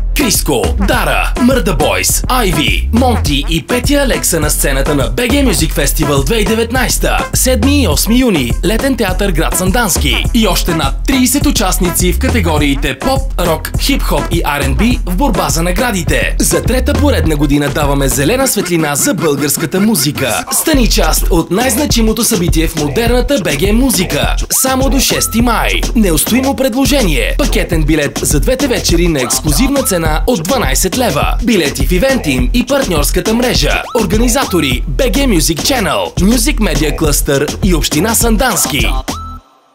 Криско, Дара, Мърда Бойс, Айви, Монти и Петя Алекса на сцената на BG Music Festival 2019. 7 и 8 юни, Летен театър град Сандански. И още над 30 участници в категориите поп, рок, хип-хоп и R&B в борба за наградите. За трета поредна година даваме зелена светлина за българската музика. Стани част от най-значимото събитие в модерната BG музика. Само до 6 май. Неустоимо предложение. Пакетен билет за двете вечери на ексклузивна цена от 12 лева. Билети в Eventim и партньорската мрежа. Организатори BG Music Channel, Music Media Cluster и Община Сандански.